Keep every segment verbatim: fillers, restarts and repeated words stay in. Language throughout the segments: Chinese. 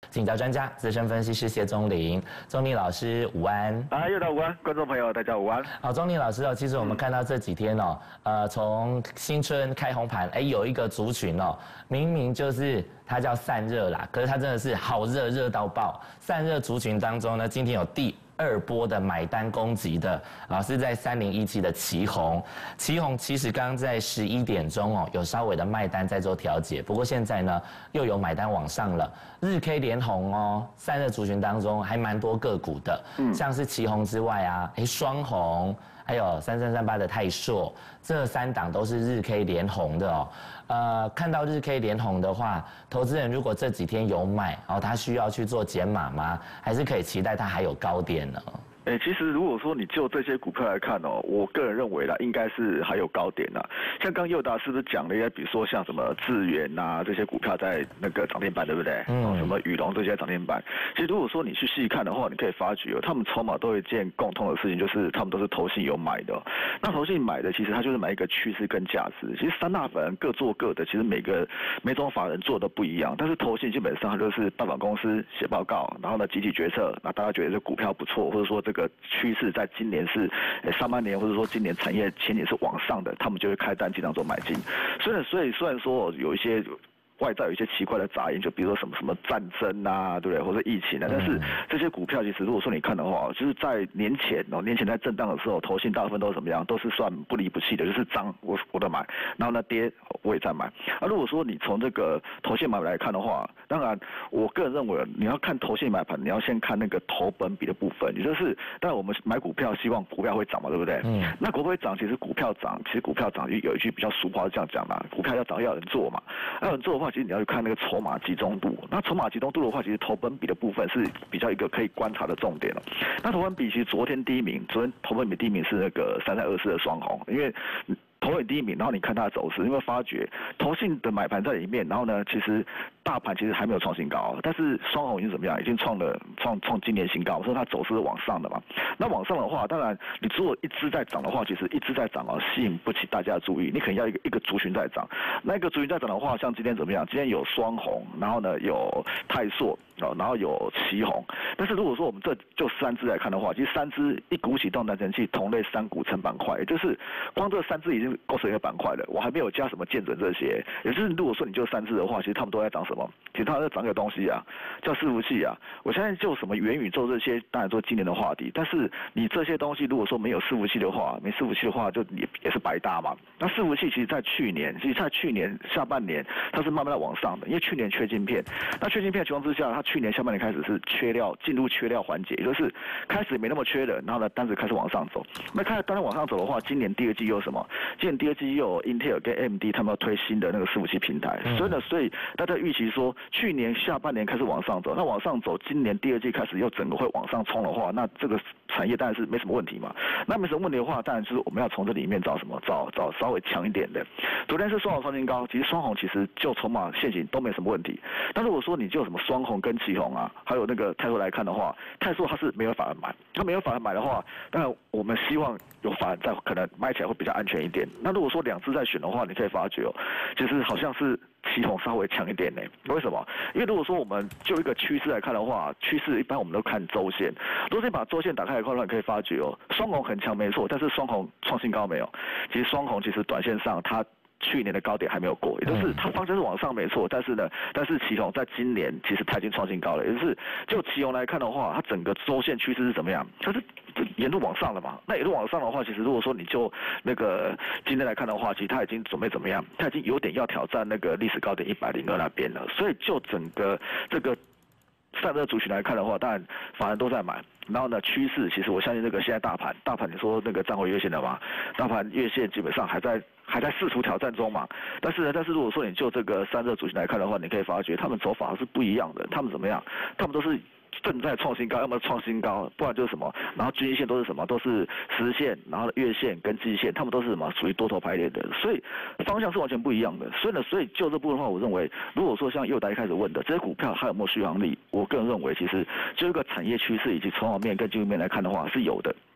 请教专家、资深分析师谢宗麟，宗麟老师午安。 啊，又到午安，观众朋友大家午安。 好，宗麟老师哦，其实我们看到这几天哦，呃，从新春开红盘，哎，有一个族群哦，明明就是它叫散热啦，可是它真的是好热，热到爆。散热族群当中呢，今天有第二波的买单攻击的，老师在三零一七的奇鋐，奇鋐其实刚刚在十一点钟哦，有稍微的卖单在做调节，不过现在呢又有买单往上了。日 K 连红哦，散热族群当中还蛮多个股的，嗯，像是奇鋐之外啊，哎双红，还有三三三八的泰硕，这三档都是日 K 连红的哦。呃，看到日 K 连红的话，投资人如果这几天有买，哦，他需要去做减码吗？还是可以期待它还有高点呢？ 哎，其实如果说你就这些股票来看哦，我个人认为啦，应该是还有高点啦。像刚佑达是不是讲了一些，比如说像什么智源呐这些股票在那个涨停板，对不对？嗯。什么宇龙这些涨停板，其实如果说你去细看的话，你可以发觉哦，他们筹码都有一件共通的事情，就是他们都是投信有买的哦。那投信买的，其实它就是买一个趋势跟价值。其实三大法人各做各的，其实每个每种法人做的不一样，但是投信基本上它就是办法公司写报告，然后呢集体决策，那大家觉得这股票不错，或者说这个。个趋势在今年是上半年，或者说今年产业前年是往上的，他们就会开单尽量做买进。所以，所以虽然说有一些。外在有一些奇怪的杂音，就比如说什么什么战争啊，对不对？或者疫情啊，但是这些股票其实如果说你看的话，就是在年前哦，年前在震荡的时候，投信大部分都是怎么样？都是算不离不弃的，就是涨我我的买，然后呢跌我也在买。啊，如果说你从这个投信买来看的话，当然我个人认为你要看投信买盘，你要先看那个投本比的部分，也就是当然我们买股票希望股票会涨嘛，对不对？嗯。那股票会涨，其实股票涨，其实股票涨有一句比较俗话是这样讲嘛，股票要涨要有人做嘛，要有人做的话。其实你要去看那个筹码集中度，那筹码集中度的话，其实投本比的部分是比较一个可以观察的重点了。那投本比其实昨天第一名，昨天投本比第一名是那个三三二四的双红，因为投本第一名，然后你看它的走势，你会发觉投信的买盘在里面，然后呢，其实大盘其实还没有创新高，但是双红已经怎么样？已经创了创创今年新高，所以它走势是往上的嘛。那往上的话，当然你如果一只在涨的话，其实一只在涨啊，吸引不起大家的注意，你可能要一个一个族群在涨。那一个族群在涨的话，像今天怎么样？今天有双红，然后呢有泰硕，然后有奇鋐。但是如果说我们这就三只来看的话，其实三只一股启动单成器同类三股成板块，也就是光这三只已经构成一个板块了，我还没有加什么建准这些。也就是如果说你就三只的话，其实他们都在涨什么？其实他们在涨一个东西啊，叫伺服器啊。我相信就什么元宇宙这些，当然说今年的话题，但是你这些东西如果说没有伺服器的话，没伺服器的话就也也是白搭嘛。那伺服器其实在去年，其实在去年下半年它是慢慢的往上的，因为去年缺晶片，那缺晶片的情况之下，它去年下半年开始是缺料，进入缺料环节，也就是开始没那么缺了，然后呢单子开始往上走。那开始单子往上走的话，今年第二季又有什么？今年第二季又有 Intel 跟 A M D 他们要推新的那个伺服器平台，嗯、所以呢，所以大家预期说，去年下半年开始往上走，那往上走，今年第二季开始又整个会往上冲的话，那这个产业当然是没什么问题嘛。那没什么问题的话，当然就是我们要从这里面找什么？找找稍微强一点的。昨天是双红创新高，其实双红其实就筹码现行都没什么问题。但如果说你就什么双红跟奇鋐啊，还有那个泰硕来看的话，泰硕它是没有法人买，它没有法人买的话，当然我们希望有法人在，可能买起来会比较安全一点。那如果说两只在选的话，你可以发觉哦，其实好像是奇鋐稍微强一点呢。为什么？因为如果说我们就一个趋势来看的话，趋势一般我们都看周线。如果你把周线打开来看的话，你可以发觉哦，双红很强没错，但是双红创新高没有？其实双红其实短线上它。去年的高点还没有过，也就是它方向是往上没错，但是呢，但是奇鋐在今年其实它已经创新高了，也就是就奇鋐来看的话，它整个周线趋势是怎么样？它是沿路往上了嘛？那沿路往上的话，其实如果说你就那个今天来看的话，其实它已经准备怎么样？它已经有点要挑战那个历史高点一百零二那边了，所以就整个这个散热族群来看的话，当然法人都在买。然后呢，趋势其实我相信这个现在大盘，大盘你说那个站回月线的嘛，大盘月线基本上还在还在试图挑战中嘛。但是呢，但是如果说你就这个散热族群来看的话，你可以发觉他们走法是不一样的，他们怎么样？他们都是正在创新高，要么创新高，不然就是什么，然后均线都是什么，都是十线，然后月线跟季线，他们都是什么属于多头排列的，所以方向是完全不一样的。所以呢，所以就这部分的话，我认为，如果说像佑达一开始问的这些股票还有没有续航力，我个人认为，其实就一个产业趋势以及筹码面跟技术面来看的话是有的。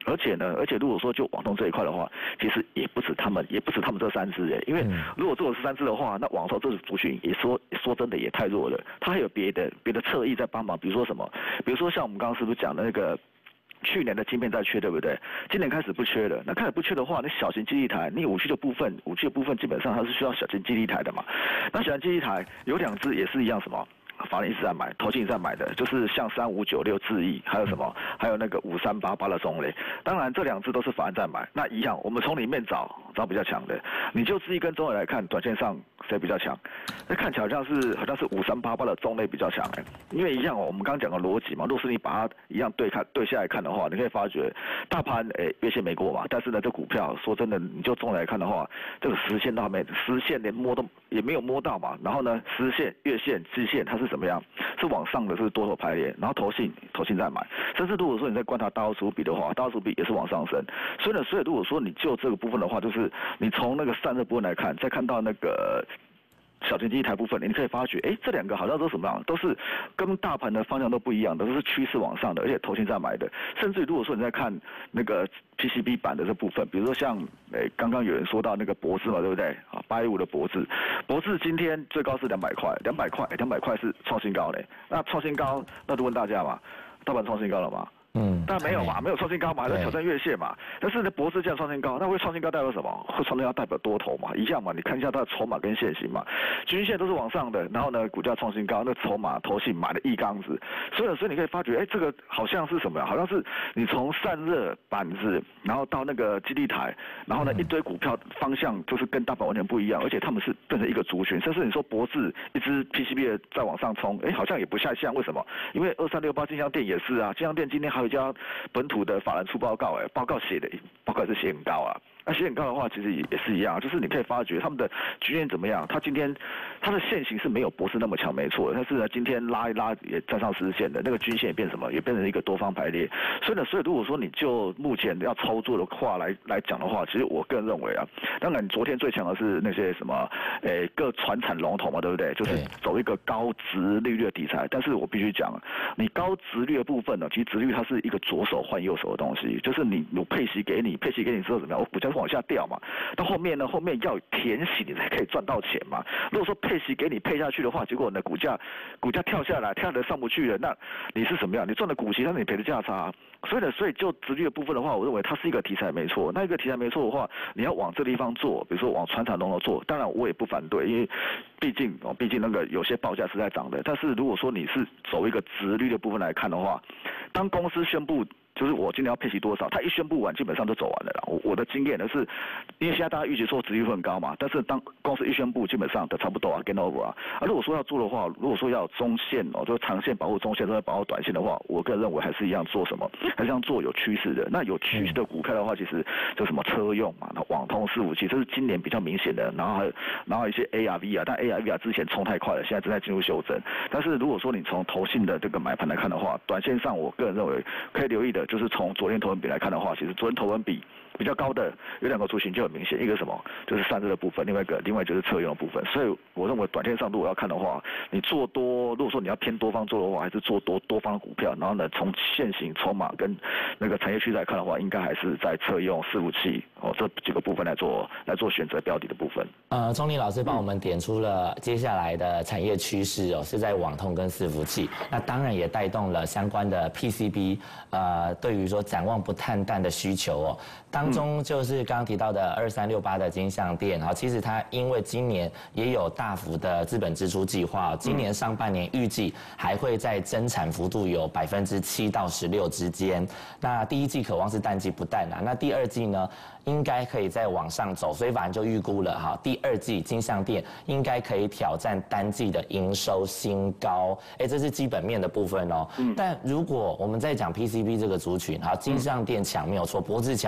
而且呢，而且如果说就网通这一块的话，其实也不止他们，也不止他们这三只哎，因为如果做十三只的话，那网通这族群也说说真的也太弱了，它还有别的别的侧翼在帮忙，比如说什么，比如说像我们刚刚是不是讲的那个。去年的晶片在缺，对不对？今年开始不缺了。那开始不缺的话，那小型基地台，你五 G 的部分，五 G 的部分基本上它是需要小型基地台的嘛。那小型基地台有两只也是一样，什么？法人一直在买，投信在买的，就是像三五九六智毅，还有什么？还有那个五三八八的中磊。当然这两只都是法人在买。那一样，我们从里面找找比较强的。你就智毅跟中磊来看，短线上谁比较强？那看起来好像是好像是五三八八的中磊比较强哎，因为一样哦，我们刚刚讲的逻辑嘛。如果是你把它一样对看对下来看的话，你可以发觉大盘哎月线没过嘛，但是呢这股票说真的，你就中磊来看的话，这个实线都还没实线连摸都也没有摸到嘛。然后呢实线、月线、季线它是怎么样？是往上的，是多头排列，然后投信投信在买，甚至如果说你在观察大欧持股比的话，大欧持股比也是往上升，所以呢，所以如果说你就这个部分的话，就是你从那个散热部分来看，再看到那个。小型基地台部分，你可以发觉，哎，这两个好像都什么样，都是跟大盘的方向都不一样的，都是趋势往上的，而且投信在买的。甚至如果说你在看那个 P C B 板的这部分，比如说像，哎，刚刚有人说到那个博智嘛，对不对？啊，八一五的博智，博智今天最高是两百块，两百块，两百块是创新高嘞。那创新高，那就问大家嘛，大盘创新高了吗？嗯，但没有嘛，没有创新高嘛，还在挑战月线嘛。但是呢，博士这样创新高，那会创新高代表什么？会创新高代表多头嘛，一样嘛。你看一下它的筹码跟线型嘛，均线都是往上的，然后呢，股价创新高，那筹码投信买了一缸子，所以所以你可以发觉，哎，这个好像是什么呀？好像是你从散热板子，然后到那个基地台，然后呢一堆股票方向就是跟大盘完全不一样，而且他们是变成一个族群，甚至你说博士一只 P C B 的在往上冲，哎，好像也不太像，为什么？因为二三六八金像电也是啊，金像电今天还有一家本土的法人出报告，哎，报告写的报告也是写很高啊。那写很高的话，其实也是一样，就是你可以发觉他们的均线怎么样。它今天它的线型是没有博士那么强，没错，但是呢，今天拉一拉也站上十日线的，那个均线也变什么，也变成一个多方排列。所以呢，所以如果说你就目前要操作的话来来讲的话，其实我个人认为啊，当然昨天最强的是那些什么，诶，各传产龙头嘛，对不对？就是走一个高殖利率的题材。但是我必须讲，你高殖率的部分呢，其实殖率它是一个左手换右手的东西，就是你有配息给你，配息给你之后怎么样？我股价往下掉嘛，到后面呢，后面要填息你才可以赚到钱嘛。如果说配息给你配下去的话，结果呢股价股价跳下来，跳的上不去了，那你是什么样？你赚的股息，但是你赔的价差。所以呢，所以就殖利率的部分的话，我认为它是一个题材没错。那一个题材没错的话，你要往这地方做，比如说往传产龙头做，当然我也不反对，因为毕竟哦，毕竟那个有些报价是在涨的。但是如果说你是走一个殖利率的部分来看的话，当公司宣布。就是我今年要配息多少，他一宣布完，基本上就走完了啦。我我的经验呢是，因为现在大家预期说殖利率会很高嘛，但是当公司一宣布，基本上都差不多啊 ，game over 啊。啊，如果说要做的话，如果说要中线哦，就长线保护中线，都在保护短线的话，我个人认为还是一样做什么，还是要做有趋势的。那有趋势的股票的话，其实就什么车用嘛，那网通伺服器，这是今年比较明显的。然后还有然后一些 A R V 啊，但 A R V 啊之前冲太快了，现在正在进入修正。但是如果说你从投信的这个买盘来看的话，短线上我个人认为可以留意的。就是从昨天投文比来看的话，其实昨天投文比比较高的有两个族群就很明显，一个什么就是散热的部分，另外一个另外就是车用的部分。所以我认为短线上如果要看的话，你做多，如果说你要偏多方做的话，还是做多多方的股票，然后呢从现行筹码跟那个产业区来看的话，应该还是在车用、伺服器哦这几个部分来做来做选择标的的部分。 呃，钟林老师帮我们点出了接下来的产业趋势哦，是在网通跟伺服器，那当然也带动了相关的 P C B， 呃，对于说展望不看淡的需求哦，当中就是刚刚提到的二三六八的金像电啊，其实它因为今年也有大幅的资本支出计划，今年上半年预计还会在增产幅度有百分之七到十六之间，那第一季渴望是淡季不淡啊，那第二季呢？应该可以再往上走，所以反正就预估了哈，第二季金像电应该可以挑战单季的营收新高，哎，这是基本面的部分哦。嗯。但如果我们在讲 P C B 这个族群，好，金像电强没有错，博智强没有错。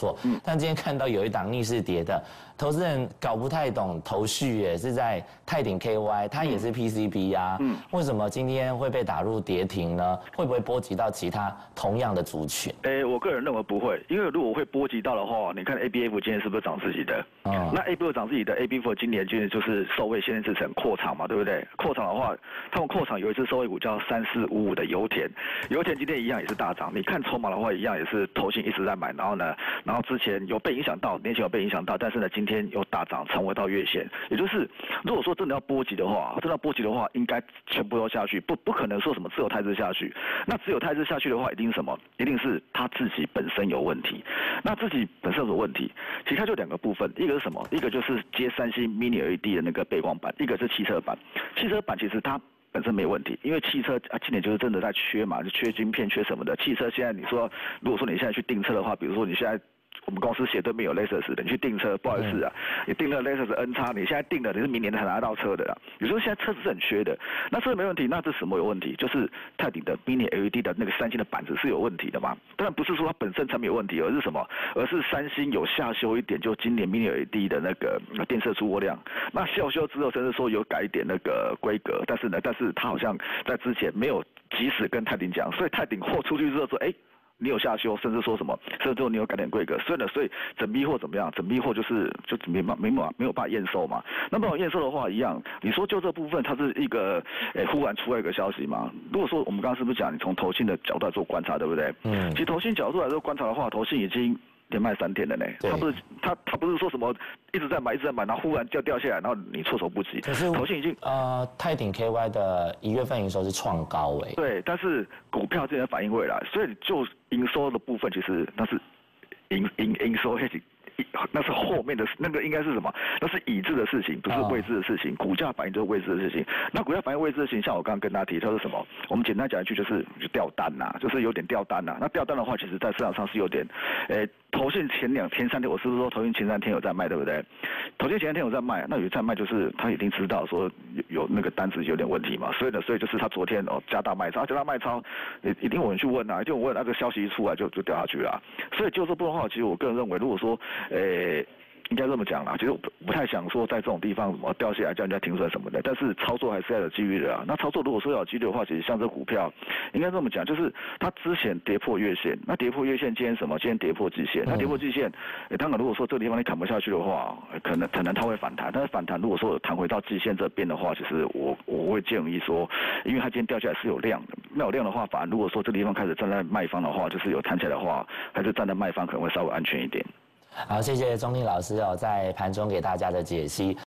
错。嗯，但今天看到有一档逆势跌的，投资人搞不太懂头绪也是在泰鼎 K Y， 它也是 P C B 啊，嗯，为什么今天会被打入跌停呢？会不会波及到其他同样的族群？ 诶，我个人认为不会，因为如果会波及到的话，你看 A B F 今天是不是涨自己的？哦，那 A B F 涨自己的 A B F 今年今年就是受惠先制成扩厂嘛，对不对？扩厂的话，他们扩厂有一只受惠股叫三四五五的油田，油田今天一样也是大涨。你看筹码的话，一样也是投信一直在买，然后呢，然后之前有被影响到，年前有被影响到，但是呢，今天有大涨，重回到月线。也就是如果说真的要波及的话，真的要波及的话，应该全部都下去，不不可能说什么只有泰资下去。那只有泰资下去的话，一定是什么？一定是他自己本身有问题。那自己本身有问题，其实它就两个部分，一个是什么？一个就是接三星 Mini L E D 的那个背光板，一个是汽车板。汽车板其实它本身没问题，因为汽车啊，今年就是真的在缺嘛，就缺晶片、缺什么的。汽车现在你说，如果说你现在去订车的话，比如说你现在。我们公司斜对面有 Lexus 的，你去订车，不好意思啊，你订了 Lexus N X， 你现在订了，你是明年才拿到车的啦。有时候现在车子是很缺的，那车子没问题，那这什么有问题？就是泰鼎的 Mini L E D 的那个三星的板子是有问题的嘛？当然不是说它本身产品有问题，而是什么？而是三星有下修一点，就今年 Mini L E D 的那个电射出货量，那下修之后甚至说有改一点那个规格，但是呢，但是它好像在之前没有及时跟泰鼎讲，所以泰鼎货出去之后说，哎。你有下修，甚至说什么，甚至说你有改点规格，所以呢，所以整批货怎么样？整批货就是就没没没没有办法验收嘛。那没有验收的话，一样，你说就这部分，它是一个诶、欸、忽然出来一个消息嘛？如果说我们刚刚是不是讲你从投信的角度来做观察，对不对？嗯。其实投信角度来做观察的话，投信已经。连卖三天了呢，他不是他他不是说什么一直在买一直在买，然后忽然就掉下来，然后你措手不及。 可是投信已经呃泰鼎 K Y 的一月份营收是创高哎。 对，但是股票这边反应未来，所以就营收的部分其实那是营营营收那是后面的那个应该是什么？那是已知的事情，不是未知的事情。股价反映就是未知的事情。那股价反映未知的事情，像我刚刚跟大家提到是什么？我们简单讲一句，就是就掉单呐、啊，就是有点掉单呐、啊。那掉单的话，其实在市场上是有点，诶、欸，投信前两天、三天，我是不是说投信前三天有在卖，对不对？投信前三天有在卖，那有在卖就是他已经知道说有有那个单子有点问题嘛，所以呢，所以就是他昨天哦加大卖超，加大卖超，一定有人去问啊，一定有人问那个消息一出来就就掉下去了。所以就这部分的话，其实我个人认为，如果说诶。应该这么讲啦，其实我不不太想说在这种地方什么掉下来叫人家停损什么的，但是操作还是要有纪律的啊。那操作如果说要有纪律的话，其实像这股票，应该这么讲，就是它之前跌破月线，那跌破月线，今天什么？今天跌破季线，那跌破季线，欸、当然如果说这个地方你砍不下去的话，可能可能它会反弹，但是反弹如果说弹回到季线这边的话，其实我我会建议说，因为它今天掉下来是有量的，那有量的话，反而如果说这个地方开始站在卖方的话，就是有弹起来的话，还是站在卖方可能会稍微安全一点。 好，谢谢钟立老师哦，在盘中给大家的解析。